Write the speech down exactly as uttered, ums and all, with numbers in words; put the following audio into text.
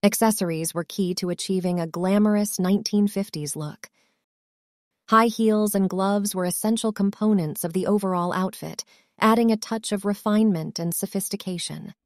Accessories were key to achieving a glamorous nineteen fifties look. High heels and gloves were essential components of the overall outfit, adding a touch of refinement and sophistication.